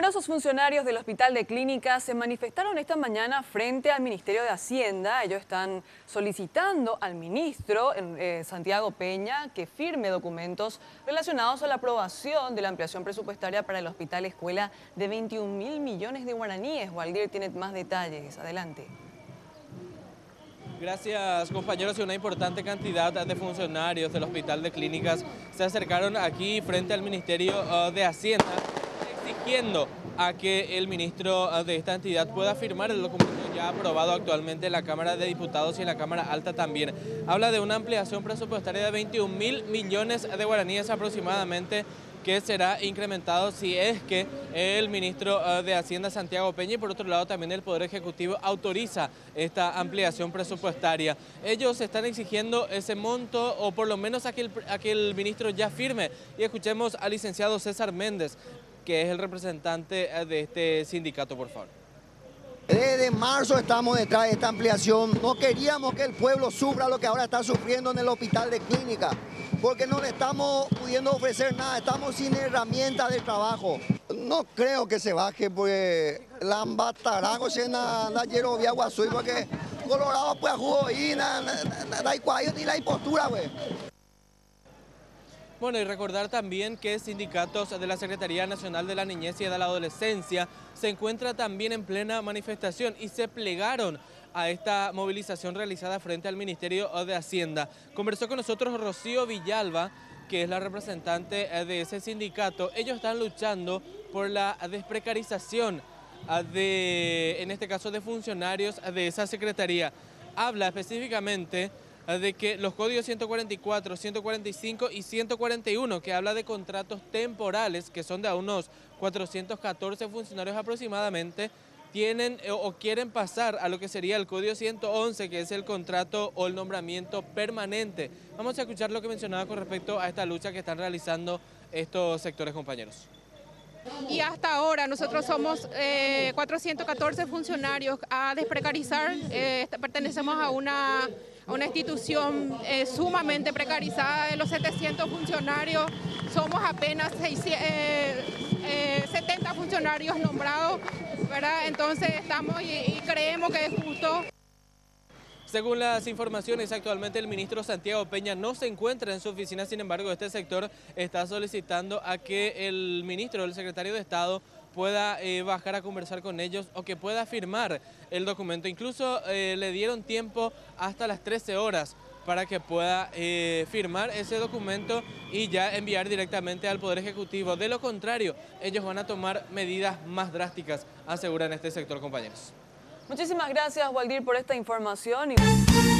Numerosos funcionarios del Hospital de Clínicas se manifestaron esta mañana frente al Ministerio de Hacienda. Ellos están solicitando al ministro Santiago Peña que firme documentos relacionados a la aprobación de la ampliación presupuestaria para el Hospital Escuela de 21.000 millones de guaraníes. Waldir tiene más detalles. Adelante. Gracias, compañeros. Y una importante cantidad de funcionarios del Hospital de Clínicas se acercaron aquí frente al Ministerio de Hacienda, exigiendo a que el ministro de esta entidad pueda firmar el documento ya aprobado actualmente en la Cámara de Diputados y en la Cámara Alta también. Habla de una ampliación presupuestaria de 21.000 millones de guaraníes aproximadamente, que será incrementado si es que el ministro de Hacienda, Santiago Peña, y por otro lado también el Poder Ejecutivo autoriza esta ampliación presupuestaria. Ellos están exigiendo ese monto, o por lo menos a que el ministro ya firme. Y escuchemos al licenciado César Méndez, que es el representante de este sindicato, por favor. Desde marzo estamos detrás de esta ampliación. No queríamos que el pueblo sufra lo que ahora está sufriendo en el Hospital de Clínicas, porque no le estamos pudiendo ofrecer nada, estamos sin herramientas de trabajo. No creo que se baje, porque la ambatarago se na yerovia guasui, porque Colorado pues jugó y na igual ni la impostura, güey. Bueno, y recordar también que sindicatos de la Secretaría Nacional de la Niñez y de la Adolescencia se encuentran también en plena manifestación y se plegaron a esta movilización realizada frente al Ministerio de Hacienda. Conversó con nosotros Rocío Villalba, que es la representante de ese sindicato. Ellos están luchando por la desprecarización en este caso, de funcionarios de esa secretaría. Habla específicamente de que los códigos 144, 145 y 141, que habla de contratos temporales, que son de a unos 414 funcionarios aproximadamente, tienen o quieren pasar a lo que sería el código 111, que es el contrato o el nombramiento permanente. Vamos a escuchar lo que mencionaba con respecto a esta lucha que están realizando estos sectores, compañeros. Y hasta ahora nosotros somos 414 funcionarios a desprecarizar. Pertenecemos a una institución sumamente precarizada. De los 700 funcionarios somos apenas 70 funcionarios nombrados, ¿verdad? Entonces estamos y creemos que es justo. Según las informaciones, actualmente el ministro Santiago Peña no se encuentra en su oficina. Sin embargo, este sector está solicitando a que el ministro, el secretario de Estado, pueda bajar a conversar con ellos o que pueda firmar el documento. Incluso le dieron tiempo hasta las 13 horas para que pueda firmar ese documento y ya enviar directamente al Poder Ejecutivo. De lo contrario, ellos van a tomar medidas más drásticas, aseguran este sector, compañeros. Muchísimas gracias, Waldir, por esta información.